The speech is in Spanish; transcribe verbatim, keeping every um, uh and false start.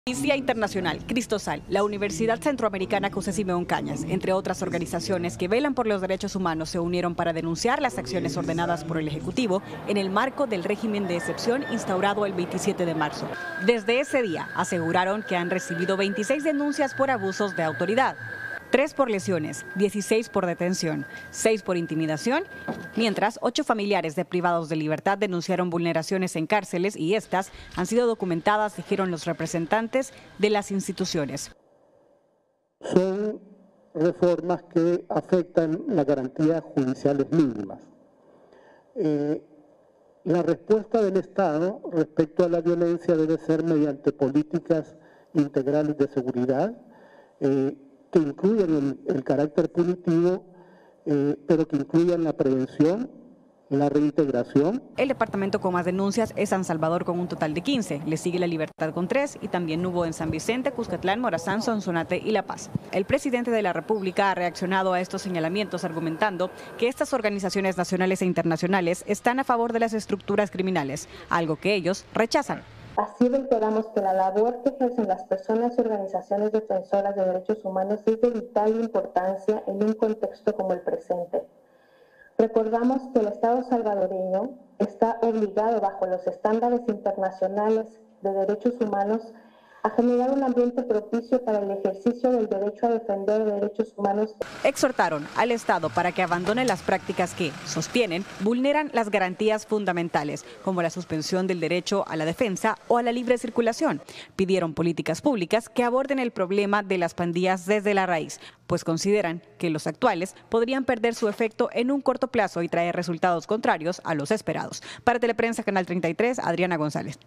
Amnistía Internacional, Cristosal, la Universidad Centroamericana José Simeón Cañas, entre otras organizaciones que velan por los derechos humanos, se unieron para denunciar las acciones ordenadas por el Ejecutivo en el marco del régimen de excepción instaurado el veintisiete de marzo. Desde ese día aseguraron que han recibido veintiséis denuncias por abusos de autoridad, tres por lesiones, dieciséis por detención, seis por intimidación, mientras ocho familiares de privados de libertad denunciaron vulneraciones en cárceles y estas han sido documentadas, dijeron los representantes de las instituciones. Son reformas que afectan las garantías judiciales mínimas. Eh, la respuesta del Estado respecto a la violencia debe ser mediante políticas integrales de seguridad, eh, que incluyan el, el carácter punitivo, eh, pero que incluyan la prevención, la reintegración. El departamento con más denuncias es San Salvador con un total de quince, le sigue La Libertad con tres y también hubo en San Vicente, Cuscatlán, Morazán, Sonsonate y La Paz. El presidente de la República ha reaccionado a estos señalamientos argumentando que estas organizaciones nacionales e internacionales están a favor de las estructuras criminales, algo que ellos rechazan. Así reiteramos que la labor que ejercen las personas y organizaciones defensoras de derechos humanos es de vital importancia en un contexto como el presente. Recordamos que el Estado salvadoreño está obligado bajo los estándares internacionales de derechos humanos a generar un ambiente propicio para el ejercicio del derecho a defender derechos humanos. Exhortaron al Estado para que abandone las prácticas que, sostienen, vulneran las garantías fundamentales, como la suspensión del derecho a la defensa o a la libre circulación. Pidieron políticas públicas que aborden el problema de las pandillas desde la raíz, pues consideran que los actuales podrían perder su efecto en un corto plazo y traer resultados contrarios a los esperados. Para Teleprensa, Canal treinta y tres, Adriana González.